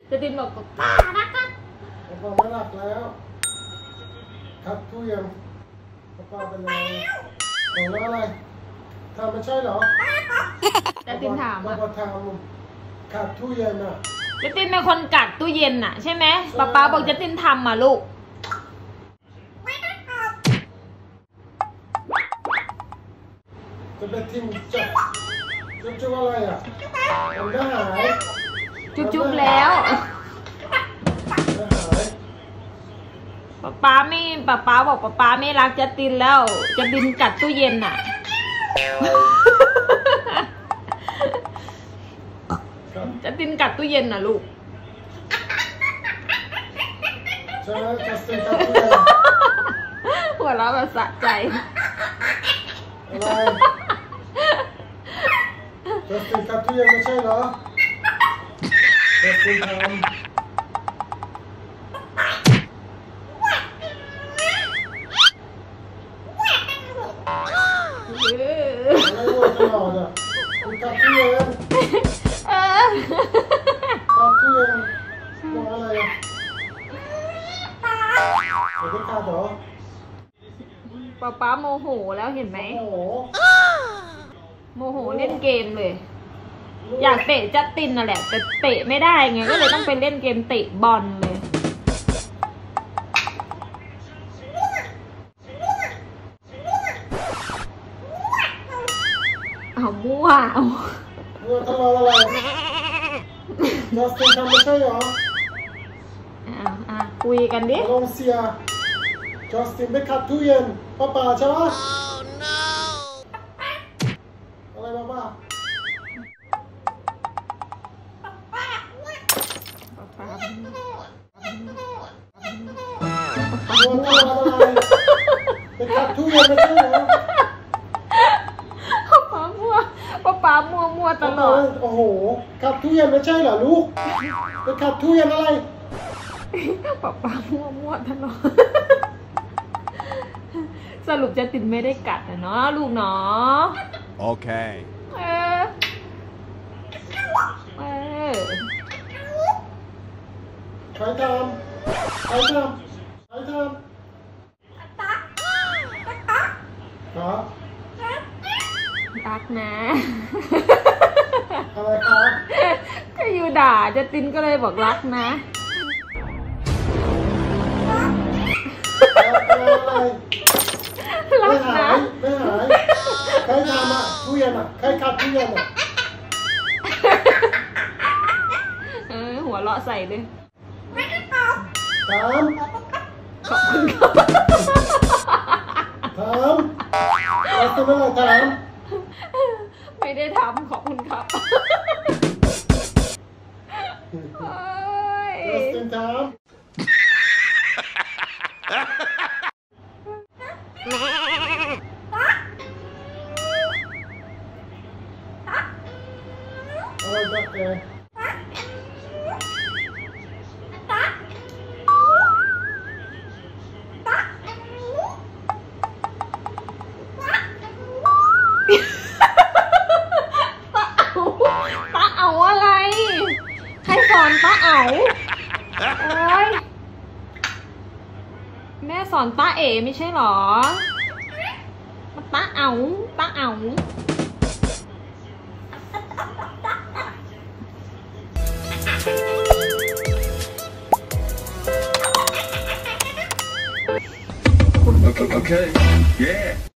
จะตินบอกป้ารักกันป้าไม่รักแล้วครับทุเรียนป้าเป็นอะไรบอกว่าอะไรทำไม่ใช่เหรอจะตินถามอ่ะป้าทำขัดทุเรียนอ่ะจะตินเป็นคนกัดตู้เย็นอ่ะใช่ไหมป้าบอกจะตินทำอ่ะลูกจะไปทิ้งจุ๊บอะไรอ่ะมันก็หายจุ๊บแล้วป้าบอกป้าไม่รักจะตินแล้วจะตินกัดตู้เย็นอ่ะจะตินกัดตู้เย็นน่ะลูกใช่จะตินกัดตู้เย็นหัวเราะแบบสะใจอะไรจะตินกัดตู้เย็นไม่ใช่เหรอจะตินทำอะไรวะตลอดอ่ะตินกัดตู้เย็นกัดตู้เย็นบอกอะไรอ่ะเดี๋ยวกัดเหรอป้าโมโหแล้วเห็นไหมโมโหเล่นเกมเลยอยากเตะจัดตินน่ะแหละแต่เตะไม่ได้ไงก็เลยต้องไปเล่นเกมเตะบอลเลยเอามั่วทำอะไรจัสตินทำไม่ใช่เหรอคุยกันดิลงเสียจัสตินไปขัดตู้เย็นป้าใช่ไหมอะไรป้าไปขัดตู้เย็นไม่ใช่เหรอป้ามัวตลอดโอ้โหขัดตู้เย็นไม่ใช่เหรอลูกไปขัดตู้เย็นอะไรป้ามัวตลอดสรุปจะติดไม่ได้กัดนะเนาะลูกเนาะโอเคใครทำรักนะอะไรครับก็อยู่ด่าจะตินก็เลยบอกรักนะรักนะไม่หายใครทำอ่ะตู้เย็นอ่ะใครขัดตู้เย็นอ่ะหัวเราะใส่เลยถามขอบคุณครับถามเราจะไม่ถามไม่ได้ทำขอบคุณครับเราจะถามอะไรแบบนี้ป้าเอาอะไรใครสอนป้าเอาโอ๊ยแม่สอนป้าเอ๋ไม่ใช่หรอป้าเอา Okay. Yeah.